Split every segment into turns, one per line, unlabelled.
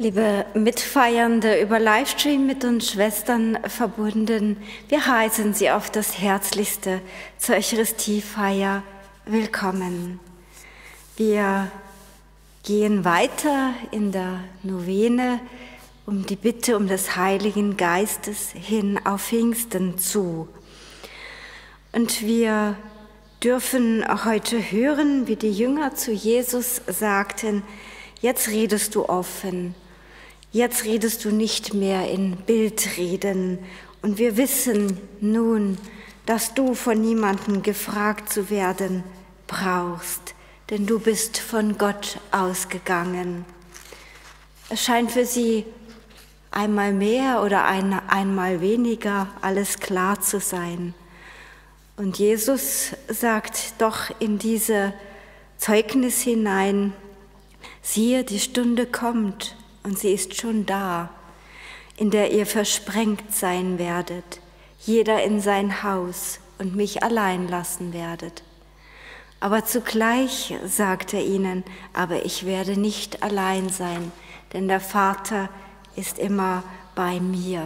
Liebe Mitfeiernde über Livestream mit uns Schwestern verbunden, wir heißen Sie auf das Herzlichste zur Eucharistiefeier willkommen. Wir gehen weiter in der Novene um die Bitte um des Heiligen Geistes hin auf Pfingsten zu. Und wir dürfen heute hören, wie die Jünger zu Jesus sagten: Jetzt redest du offen. Jetzt redest du nicht mehr in Bildreden. Und wir wissen nun, dass du von niemandem gefragt zu werden brauchst, denn du bist von Gott ausgegangen. Es scheint für sie einmal mehr oder einmal weniger alles klar zu sein. Und Jesus sagt doch in diese Zeugnis hinein: Siehe, die Stunde kommt, und sie ist schon da, in der ihr versprengt sein werdet, jeder in sein Haus, und mich allein lassen werdet. Aber zugleich sagt er ihnen: Aber ich werde nicht allein sein, denn der Vater ist immer bei mir.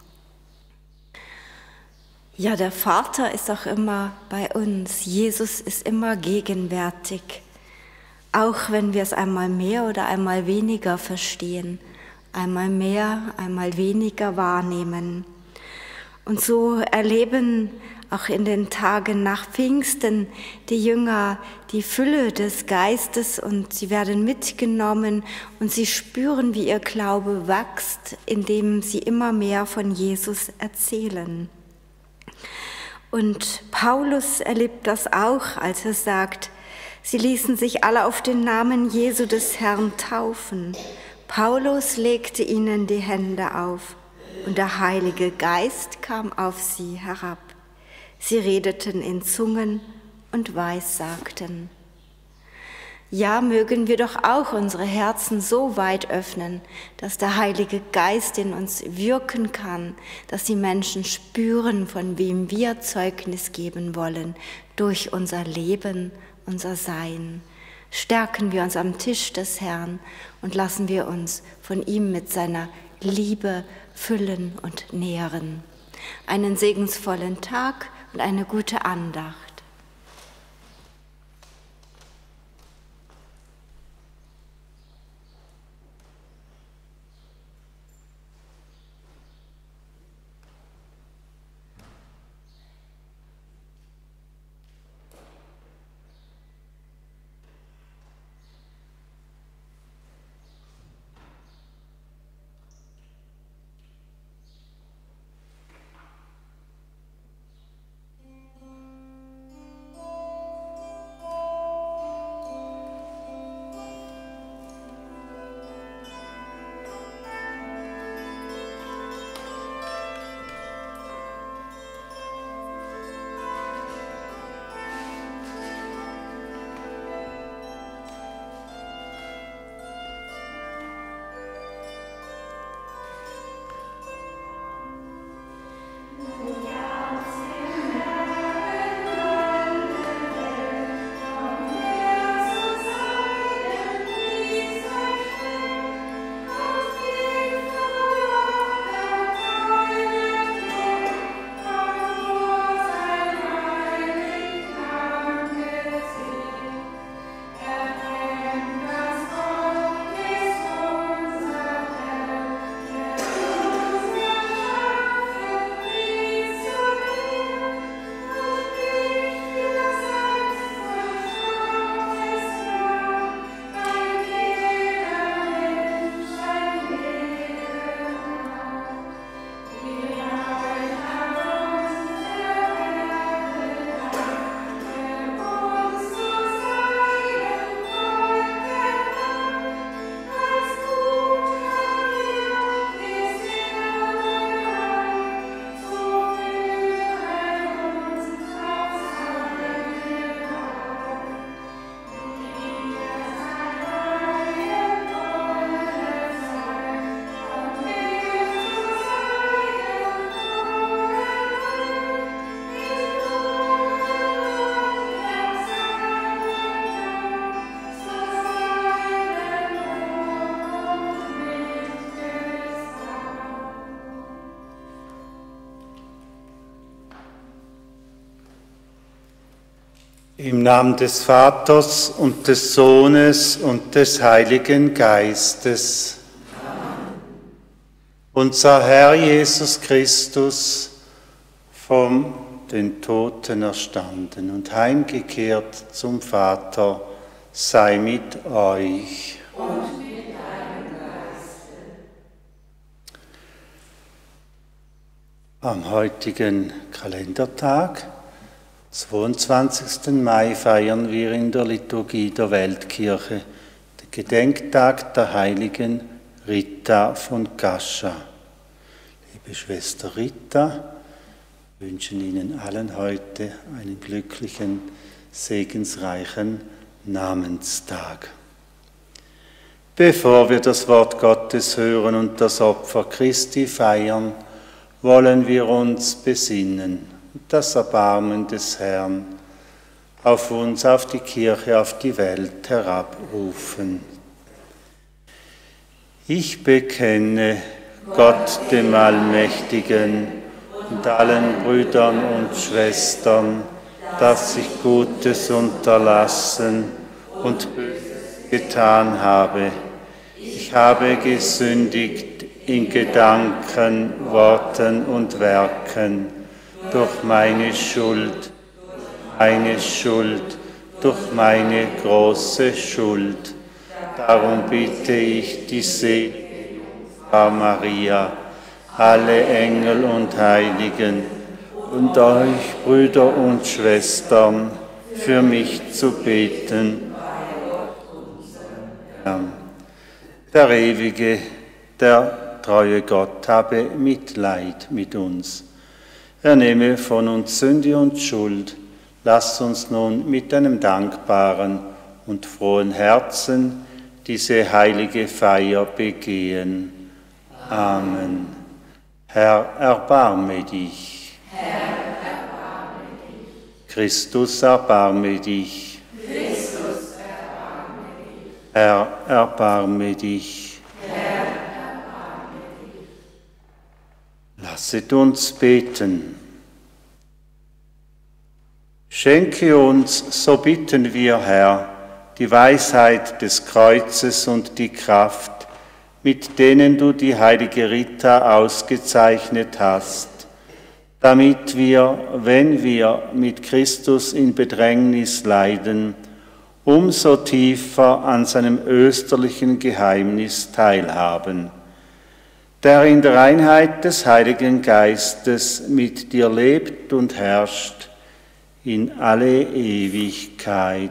Ja, der Vater ist auch immer bei uns. Jesus ist immer gegenwärtig. Auch wenn wir es einmal mehr oder einmal weniger verstehen, einmal mehr, einmal weniger wahrnehmen. Und so erleben auch in den Tagen nach Pfingsten die Jünger die Fülle des Geistes und sie werden mitgenommen und sie spüren, wie ihr Glaube wächst, indem sie immer mehr von Jesus erzählen. Und Paulus erlebt das auch, als er sagt: Sie ließen sich alle auf den Namen Jesu des Herrn taufen. Paulus legte ihnen die Hände auf und der Heilige Geist kam auf sie herab. Sie redeten in Zungen und weissagten. Ja, mögen wir doch auch unsere Herzen so weit öffnen, dass der Heilige Geist in uns wirken kann, dass die Menschen spüren, von wem wir Zeugnis geben wollen, durch unser Leben, unser Sein. Stärken wir uns am Tisch des Herrn und lassen wir uns von ihm mit seiner Liebe füllen und nähren. Einen segensvollen Tag und eine gute Andacht.
Im Namen des Vaters und des Sohnes und des Heiligen Geistes. Amen. Unser Herr Jesus Christus, von den Toten erstanden und heimgekehrt zum Vater, sei mit euch. Und mit deinem Geiste. Am heutigen Kalendertag, 22. Mai, feiern wir in der Liturgie der Weltkirche den Gedenktag der heiligen Rita von Cascia. Liebe Schwester Rita, wir wünschen Ihnen allen heute einen glücklichen, segensreichen Namenstag. Bevor wir das Wort Gottes hören und das Opfer Christi feiern, wollen wir uns besinnen und das Erbarmen des Herrn auf uns, auf die Kirche, auf die Welt herabrufen. Ich bekenne Gott dem Allmächtigen und allen Brüdern und Schwestern, dass ich Gutes unterlassen und Böses getan habe. Ich habe gesündigt in Gedanken, Worten und Werken, durch meine Schuld, durch meine große Schuld. Darum bitte ich die selige Jungfrau Maria, alle Engel und Heiligen und euch, Brüder und Schwestern, für mich zu beten. Der ewige, der treue Gott habe Mitleid mit uns. Er nehme von uns Sünde und Schuld. Lasst uns nun mit einem dankbaren und frohen Herzen diese heilige Feier begehen. Amen. Herr, erbarme dich.
Herr, erbarme dich.
Christus, erbarme dich.
Christus, erbarme dich.
Herr, erbarme dich.
Herr, erbarme dich.
Lasset uns beten. Schenke uns, so bitten wir, Herr, die Weisheit des Kreuzes und die Kraft, mit denen du die heilige Rita ausgezeichnet hast, damit wir, wenn wir mit Christus in Bedrängnis leiden, umso tiefer an seinem österlichen Geheimnis teilhaben, der in der Einheit des Heiligen Geistes mit dir lebt und herrscht in alle Ewigkeit.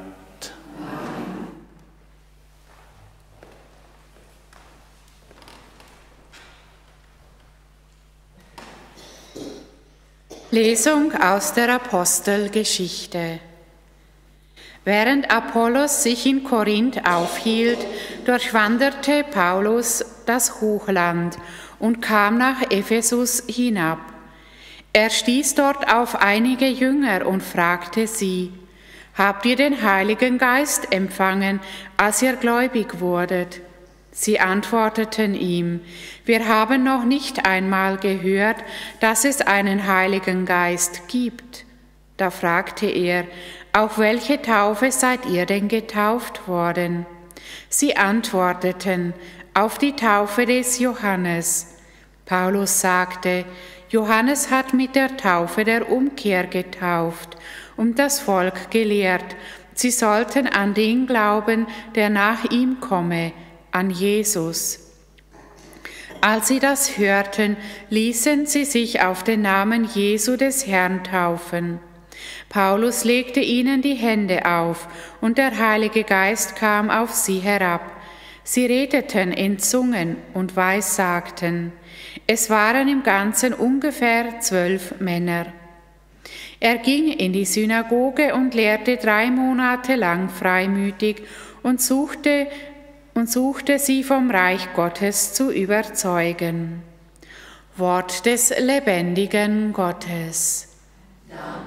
Lesung aus der Apostelgeschichte. Während Apollos sich in Korinth aufhielt, durchwanderte Paulus das Hochland und kam nach Ephesus hinab. Er stieß dort auf einige Jünger und fragte sie: Habt ihr den Heiligen Geist empfangen, als ihr gläubig wurdet? Sie antworteten ihm: Wir haben noch nicht einmal gehört, dass es einen Heiligen Geist gibt. Da fragte er: Auf welche Taufe seid ihr denn getauft worden? Sie antworteten: Auf die Taufe des Johannes. Paulus sagte: Johannes hat mit der Taufe der Umkehr getauft und das Volk gelehrt, sie sollten an den glauben, der nach ihm komme, an Jesus. Als sie das hörten, ließen sie sich auf den Namen Jesu des Herrn taufen. Paulus legte ihnen die Hände auf, und der Heilige Geist kam auf sie herab. Sie redeten in Zungen und weissagten. Es waren im Ganzen ungefähr 12 Männer. Er ging in die Synagoge und lehrte 3 Monate lang freimütig und suchte sie vom Reich Gottes zu überzeugen. Wort des lebendigen Gottes.
Dank.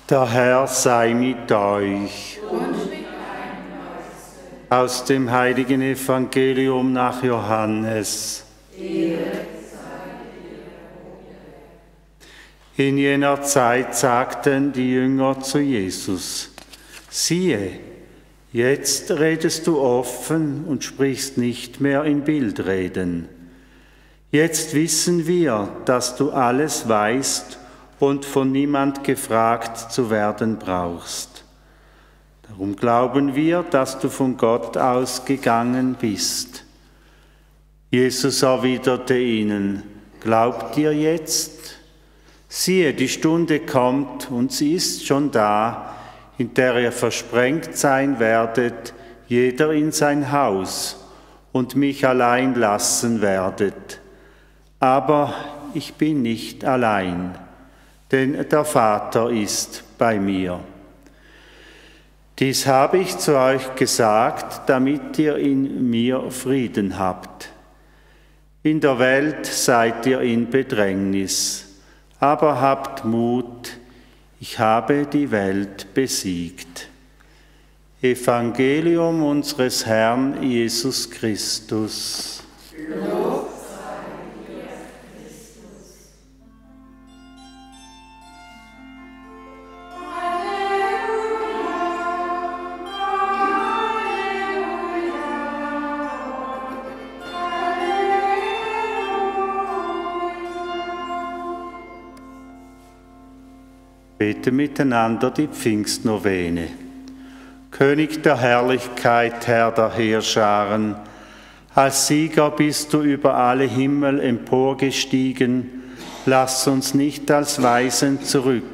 Der Herr sei mit euch. Aus dem heiligen Evangelium nach Johannes. In jener Zeit sagten die Jünger zu Jesus: Siehe, jetzt redest du offen und sprichst nicht mehr in Bildreden. Jetzt wissen wir, dass du alles weißt und von niemand gefragt zu werden brauchst. Darum glauben wir, dass du von Gott ausgegangen bist. Jesus erwiderte ihnen: Glaubt ihr jetzt? Siehe, die Stunde kommt und sie ist schon da, in der ihr versprengt sein werdet, jeder in sein Haus, und mich allein lassen werdet. Aber ich bin nicht allein, denn der Vater ist bei mir. Dies habe ich zu euch gesagt, damit ihr in mir Frieden habt. In der Welt seid ihr in Bedrängnis, aber habt Mut, ich habe die Welt besiegt. Evangelium unseres Herrn Jesus Christus.
Lob sei dir, Christus.
Beten miteinander die Pfingstnovene. König der Herrlichkeit, Herr der Heerscharen, als Sieger bist du über alle Himmel emporgestiegen. Lass uns nicht als Weisen zurück,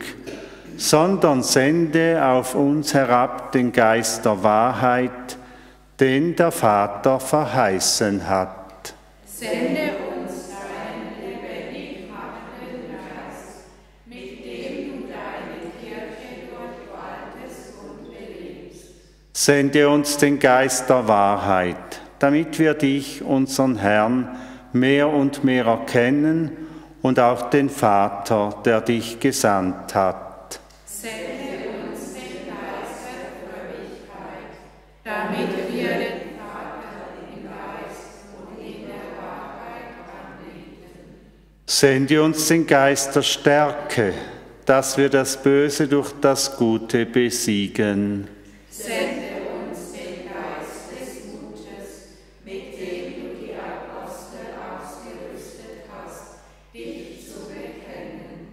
sondern sende auf uns herab den Geist der Wahrheit, den der Vater verheißen hat.
Sende uns deinen lebendig machenden Geist, mit dem du deine Kirche durchwaltest und belebst.
Sende uns den Geist der Wahrheit, damit wir dich, unseren Herrn, mehr und mehr erkennen und auch den Vater, der dich gesandt hat.
Sende uns den Geist der Frömmigkeit, damit wir den Vater im Geist und in der Wahrheit anbeten.
Sende uns den Geist der Stärke, dass wir das Böse durch das Gute besiegen.
Sende uns den Geist des Mutes, mit dem du die Apostel ausgerüstet hast, dich zu bekennen.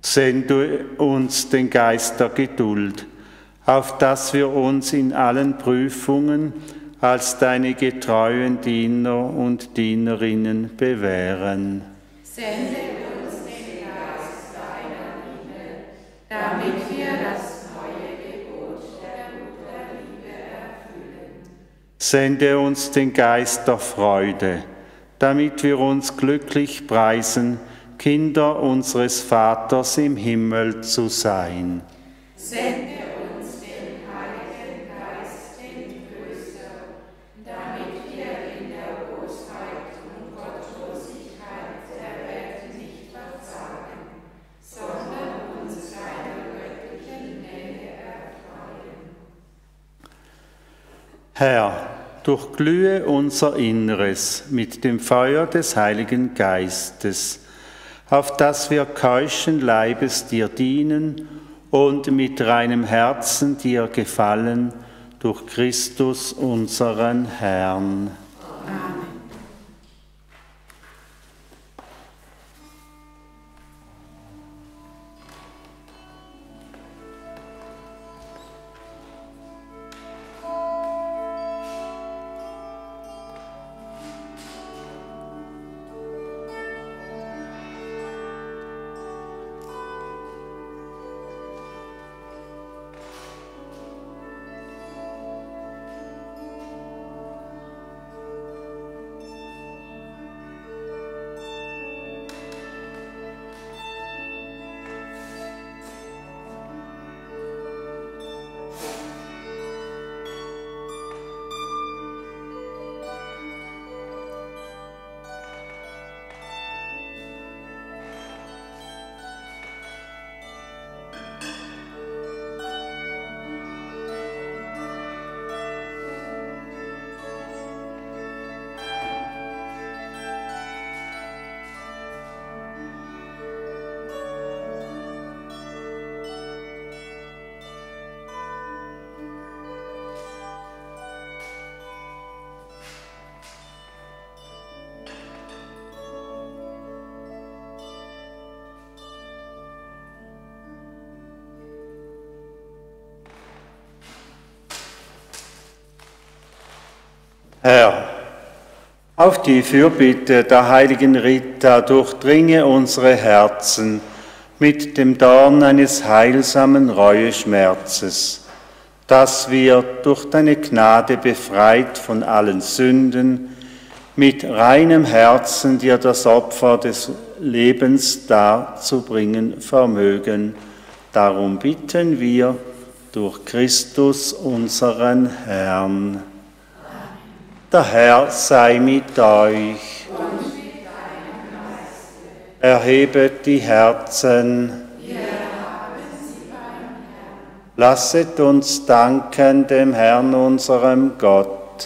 Sende uns den Geist der Geduld, auf dass wir uns in allen Prüfungen als deine getreuen Diener und Dienerinnen bewähren.
Sende uns den Geist deiner Liebe, damit wir das neue Gebot der Mutterliebe erfüllen.
Sende uns den Geist der Freude, damit wir uns glücklich preisen, Kinder unseres Vaters im Himmel zu sein.
Sende uns den Heiligen Geist, den Tröster, damit wir in der Bosheit und Gottlosigkeit der Welt nicht verzagen, sondern uns deiner göttlichen Nähe erfreuen.
Herr, durchglühe unser Inneres mit dem Feuer des Heiligen Geistes, auf dass wir keuschen Leibes dir dienen und mit reinem Herzen dir gefallen, durch Christus unseren Herrn. Herr, auf die Fürbitte der heiligen Rita durchdringe unsere Herzen mit dem Dorn eines heilsamen Reueschmerzes, dass wir durch deine Gnade befreit von allen Sünden, mit reinem Herzen dir das Opfer des Lebens darzubringen vermögen. Darum bitten wir durch Christus unseren Herrn. Der Herr sei mit euch. Erhebet die Herzen. Lasset uns danken dem Herrn, unserem Gott.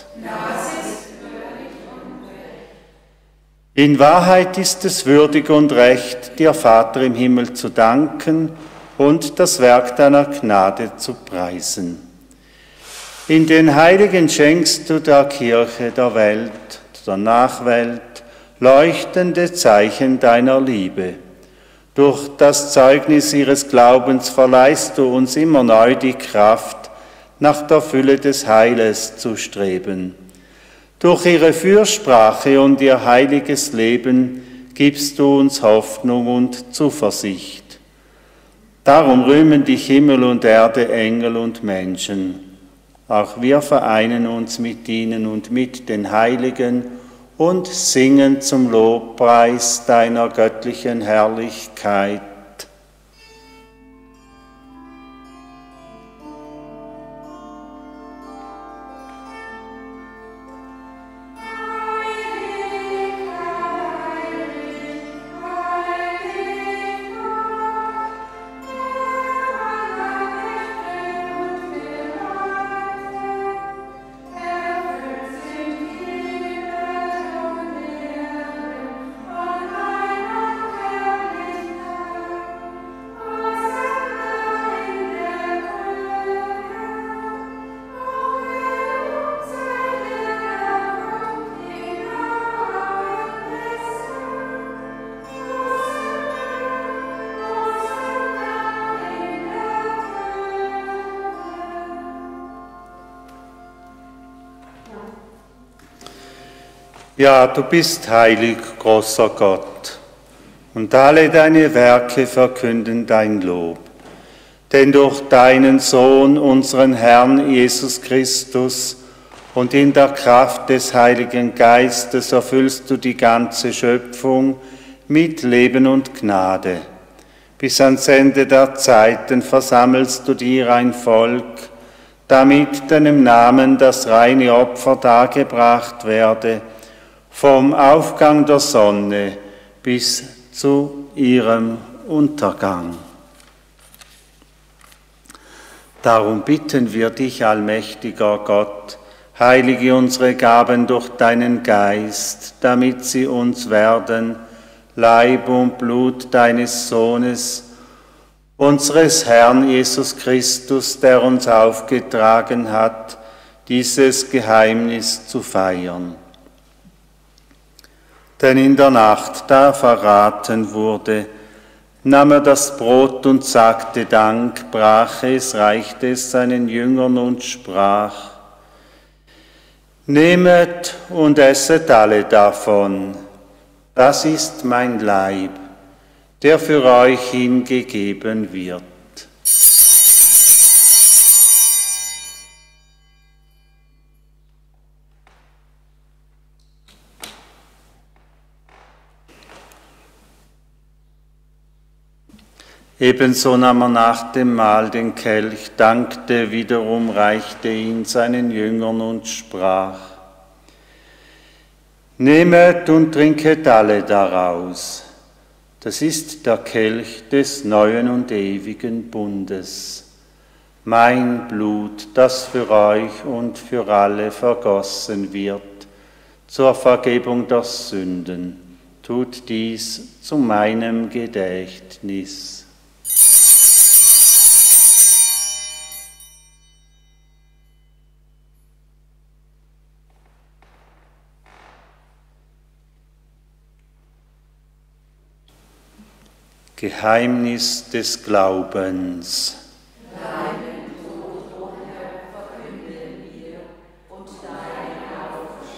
In Wahrheit ist es würdig und recht, dir, Vater im Himmel, zu danken und das Werk deiner Gnade zu preisen. In den Heiligen schenkst du der Kirche, der Welt, der Nachwelt, leuchtende Zeichen deiner Liebe. Durch das Zeugnis ihres Glaubens verleihst du uns immer neu die Kraft, nach der Fülle des Heiles zu streben. Durch ihre Fürsprache und ihr heiliges Leben gibst du uns Hoffnung und Zuversicht. Darum rühmen dich Himmel und Erde, Engel und Menschen. Auch wir vereinen uns mit ihnen und mit den Heiligen und singen zum Lobpreis deiner göttlichen Herrlichkeit. Ja, du bist heilig, großer Gott, und alle deine Werke verkünden dein Lob. Denn durch deinen Sohn, unseren Herrn Jesus Christus, und in der Kraft des Heiligen Geistes erfüllst du die ganze Schöpfung mit Leben und Gnade. Bis ans Ende der Zeiten versammelst du dir ein Volk, damit deinem Namen das reine Opfer dargebracht werde, vom Aufgang der Sonne bis zu ihrem Untergang. Darum bitten wir dich, allmächtiger Gott, heilige unsere Gaben durch deinen Geist, damit sie uns werden, Leib und Blut deines Sohnes, unseres Herrn Jesus Christus, der uns aufgetragen hat, dieses Geheimnis zu feiern. Denn in der Nacht, da verraten wurde, nahm er das Brot und sagte Dank, brach es, reichte es seinen Jüngern und sprach: Nehmet und esset alle davon, das ist mein Leib, der für euch hingegeben wird. Ebenso nahm er nach dem Mahl den Kelch, dankte wiederum, reichte ihn seinen Jüngern und sprach: Nehmet und trinket alle daraus, das ist der Kelch des neuen und ewigen Bundes, mein Blut, das für euch und für alle vergossen wird, zur Vergebung der Sünden. Tut dies zu meinem Gedächtnis. Geheimnis des Glaubens.
Deinen Tod, o Herr, verkünden wir und deine Auferstehung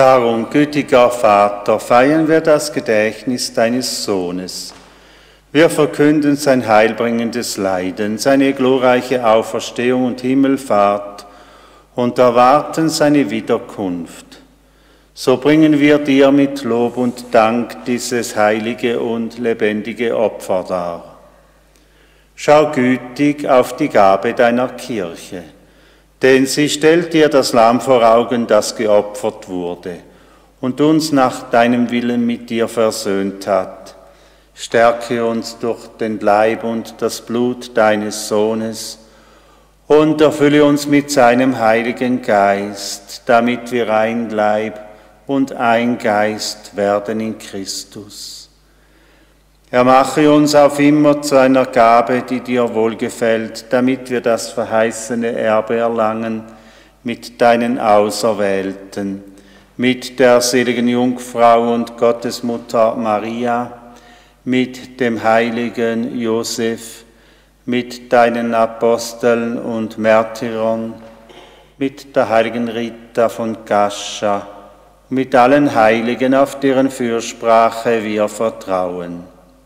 Darum, gütiger Vater, feiern wir das Gedächtnis deines Sohnes. Wir verkünden sein heilbringendes Leiden, seine glorreiche Auferstehung und Himmelfahrt und erwarten seine Wiederkunft. So bringen wir dir mit Lob und Dank dieses heilige und lebendige Opfer dar. Schau gütig auf die Gabe deiner Kirche, denn sie stellt dir das Lamm vor Augen, das geopfert wurde und uns nach deinem Willen mit dir versöhnt hat. Stärke uns durch den Leib und das Blut deines Sohnes und erfülle uns mit seinem Heiligen Geist, damit wir ein Leib und ein Geist werden in Christus. Er mache uns auf immer zu einer Gabe, die dir wohlgefällt, damit wir das verheißene Erbe erlangen mit deinen Auserwählten, mit der seligen Jungfrau und Gottesmutter Maria, mit dem heiligen Josef, mit deinen Aposteln und Märtyrern, mit der heiligen Rita von Cascia, mit allen Heiligen, auf deren Fürsprache wir vertrauen.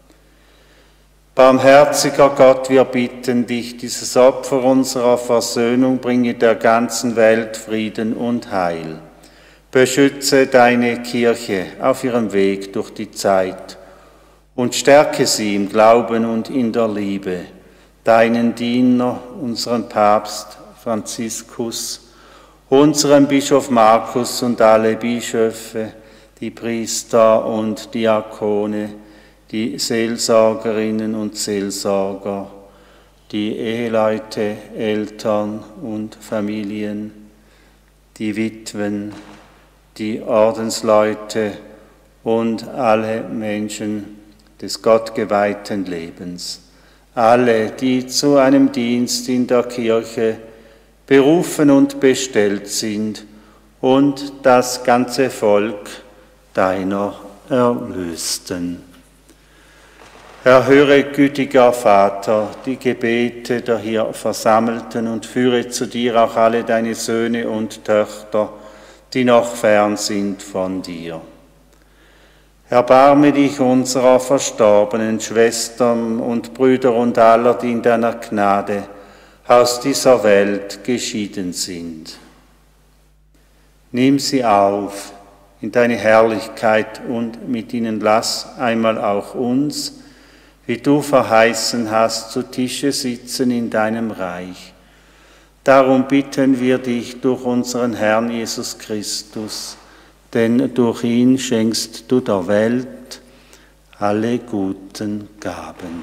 Barmherziger Gott, wir bitten dich, dieses Opfer unserer Versöhnung bringe der ganzen Welt Frieden und Heil. Beschütze deine Kirche auf ihrem Weg durch die Zeit und stärke sie im Glauben und in der Liebe, deinen Diener, unseren Papst Franziskus, unseren Bischof Markus und alle Bischöfe, die Priester und Diakone, die Seelsorgerinnen und Seelsorger, die Eheleute, Eltern und Familien, die Witwen, die Ordensleute und alle Menschen des gottgeweihten Lebens, alle, die zu einem Dienst in der Kirche berufen und bestellt sind und das ganze Volk deiner Erlösten. Erhöre, gütiger Vater, die Gebete der hier Versammelten und führe zu dir auch alle deine Söhne und Töchter, die noch fern sind von dir. Erbarme dich unserer verstorbenen Schwestern und Brüder und aller, die in deiner Gnade aus dieser Welt geschieden sind. Nimm sie auf in deine Herrlichkeit und mit ihnen lass einmal auch uns, wie du verheißen hast, zu Tische sitzen in deinem Reich. Darum bitten wir dich durch unseren Herrn Jesus Christus, denn durch ihn schenkst du der Welt alle guten Gaben.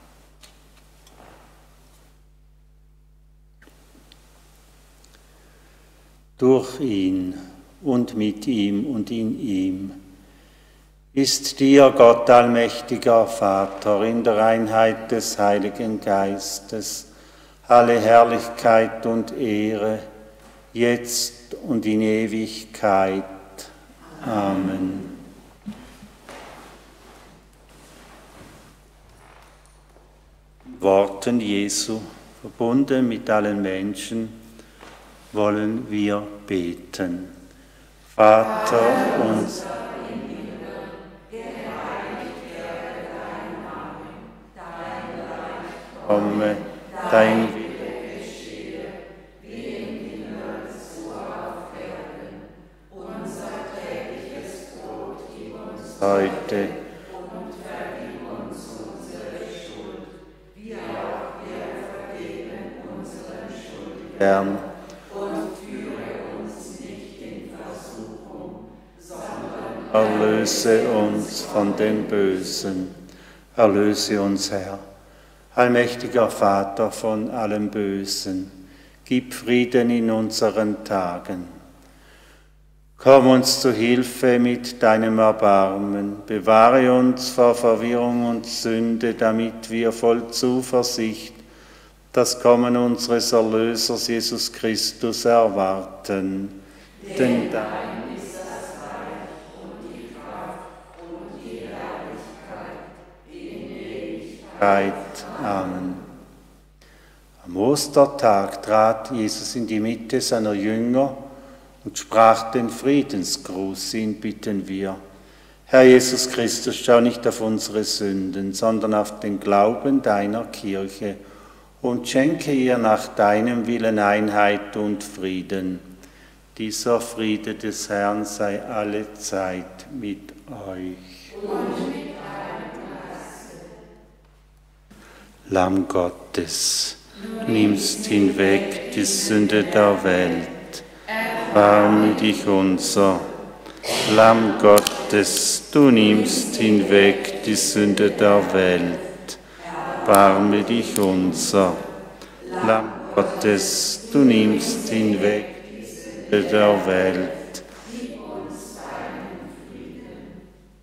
Durch ihn und mit ihm und in ihm ist dir, Gott allmächtiger Vater, in der Einheit des Heiligen Geistes, alle Herrlichkeit und Ehre, jetzt und in Ewigkeit. Amen. Worten Jesu, verbunden mit allen Menschen, wollen wir beten. Vater unser, komme, dein Wille geschehe, wie im Himmel, so auf Erden. Unser tägliches Brot gib uns heute und vergib uns unsere Schuld, wie auch wir vergeben unseren Schuldigern. Und führe uns nicht in Versuchung, sondern erlöse uns von dem Bösen. Erlöse uns, Herr. Allmächtiger Vater von allem Bösen, gib Frieden in unseren Tagen. Komm uns zu Hilfe mit deinem Erbarmen, bewahre uns vor Verwirrung und Sünde, damit wir voll Zuversicht das Kommen unseres Erlösers Jesus Christus erwarten. Denn dein ist das Reich und die Kraft und die Herrlichkeit in Ewigkeit. Amen. Am Ostertag trat Jesus in die Mitte seiner Jünger und sprach den Friedensgruß. Ihn bitten wir. Herr Jesus Christus, schau nicht auf unsere Sünden, sondern auf den Glauben deiner Kirche und schenke ihr nach deinem Willen Einheit und Frieden. Dieser Friede des Herrn sei alle Zeit mit euch. Und mit deinem Geiste. Lamm Gottes, nimmst hinweg die Sünde der Welt, erbarme dich unser. Lamm Gottes, du nimmst hinweg die Sünde der Welt, erbarme dich unser. Lamm Gottes, du nimmst hinweg die Sünde der Welt. Gib uns deinen Frieden.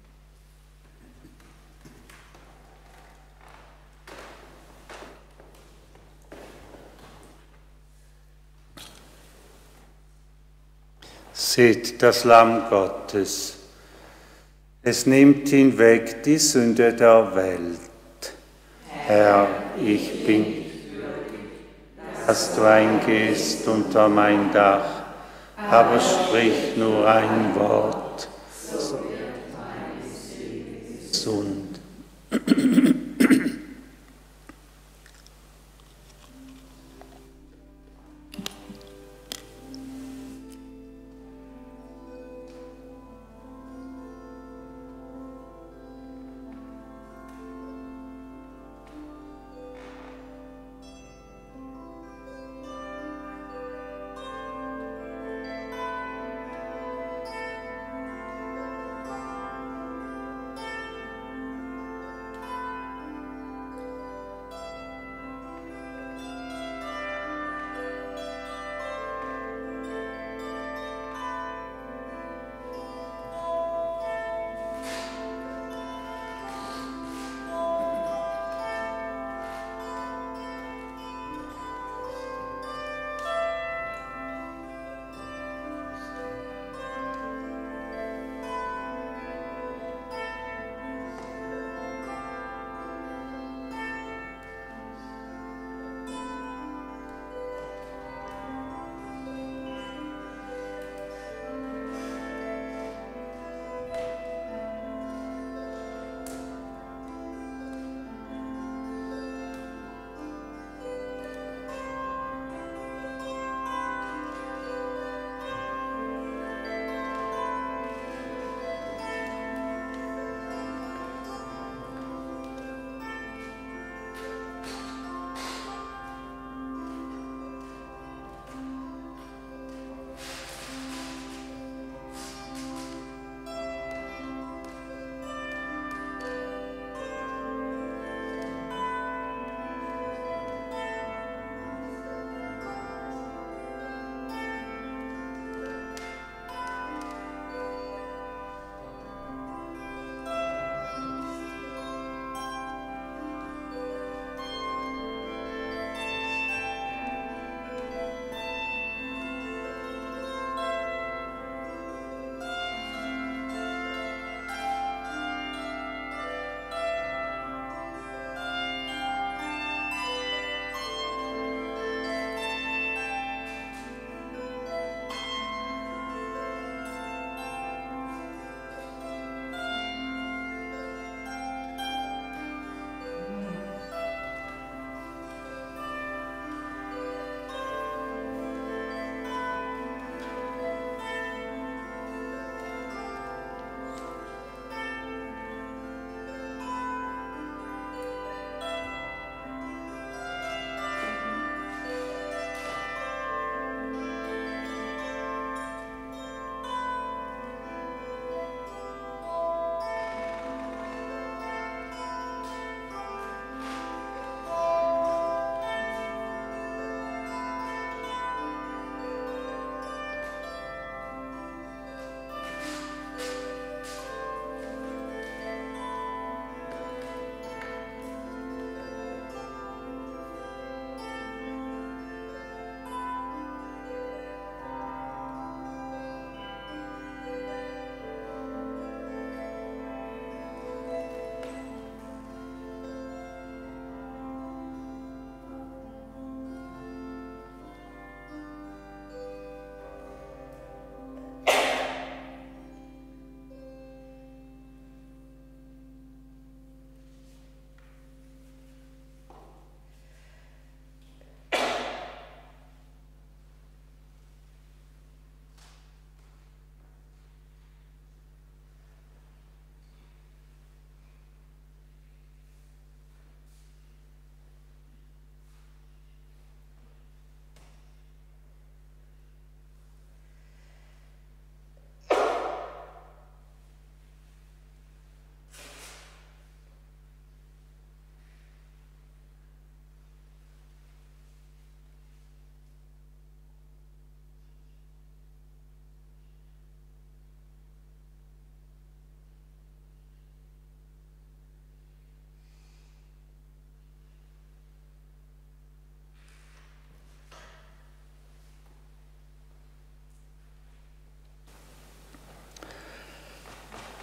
Seht das Lamm Gottes. Es nimmt hinweg die Sünde der Welt. Herr, ich bin dass du eingehst unter mein Dach, aber sprich nur ein Wort, so wird meine Seele gesund.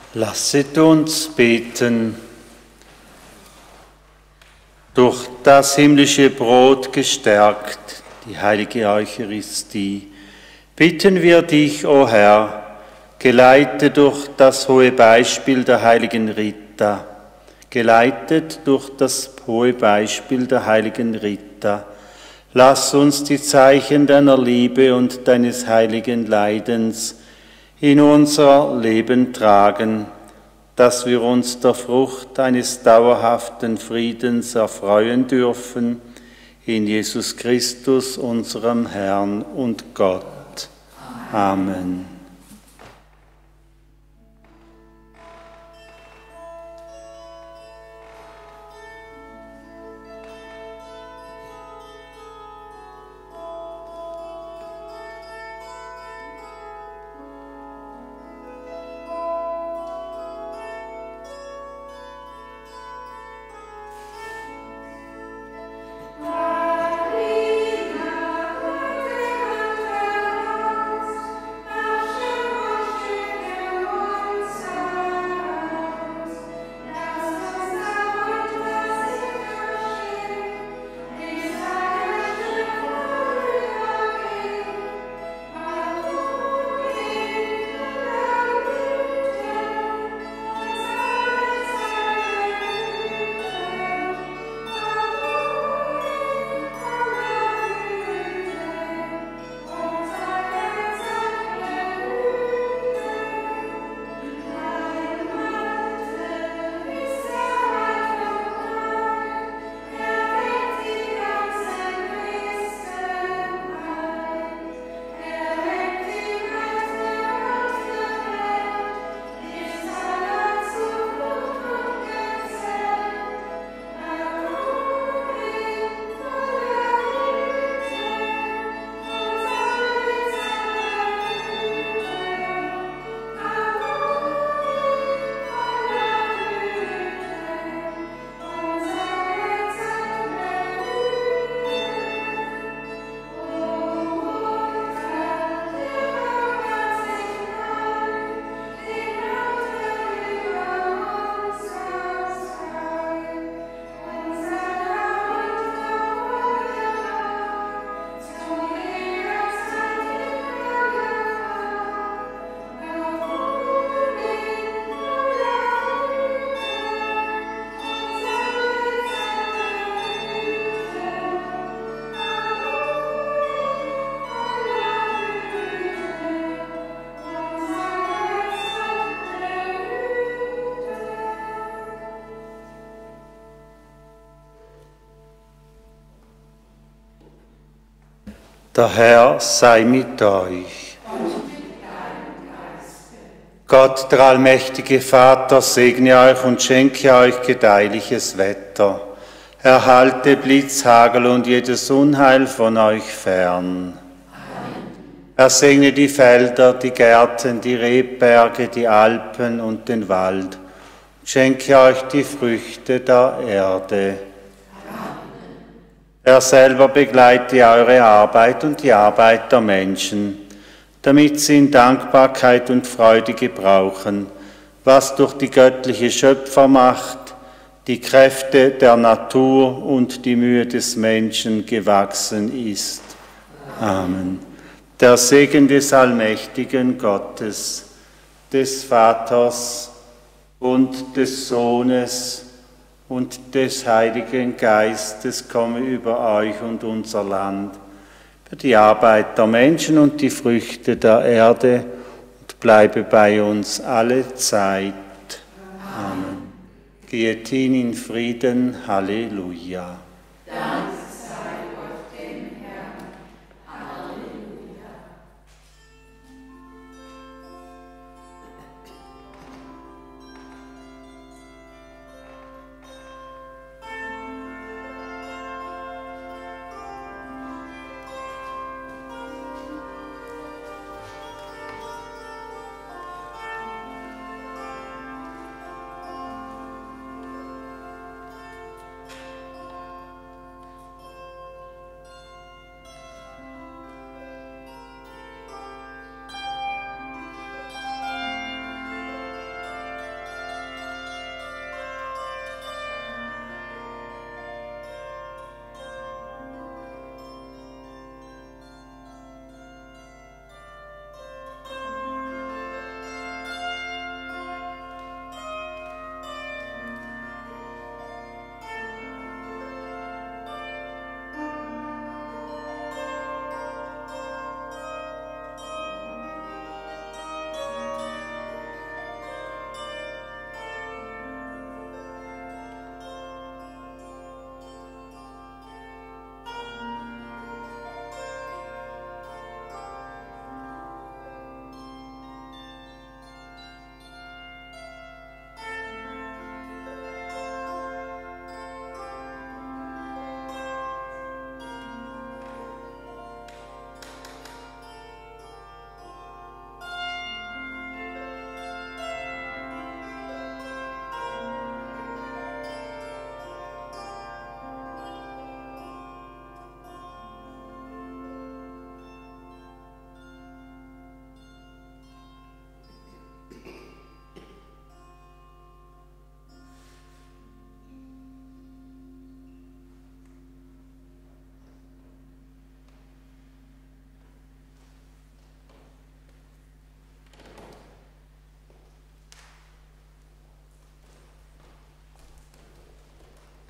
Lasset uns beten. Durch das himmlische Brot gestärkt, die heilige Eucharistie, bitten wir dich, o Herr, geleite durch das hohe Beispiel der heiligen Rita, geleitet durch das hohe Beispiel der heiligen Rita, lass uns die Zeichen deiner Liebe und deines heiligen Leidens in unser Leben tragen, dass wir uns der Frucht eines dauerhaften Friedens erfreuen dürfen, in Jesus Christus, unserem Herrn und Gott. Amen. Der Herr sei mit euch. Gott, der allmächtige Vater, segne euch und schenke euch gedeihliches Wetter. Erhalte Blitz, Hagel und jedes Unheil von euch fern. Er segne die Felder, die Gärten, die Rebberge, die Alpen und den Wald. Schenke euch die Früchte der Erde. Er selber begleite eure Arbeit und die Arbeit der Menschen, damit sie in Dankbarkeit und Freude gebrauchen, was durch die göttliche Schöpfermacht, die Kräfte der Natur und die Mühe des Menschen gewachsen ist. Amen. Der Segen des allmächtigen Gottes, des Vaters und des Sohnes und des Heiligen Geistes komme über euch und unser Land, für die Arbeit der Menschen und die Früchte der Erde und bleibe bei uns alle Zeit. Amen. Geht hin in Frieden. Halleluja.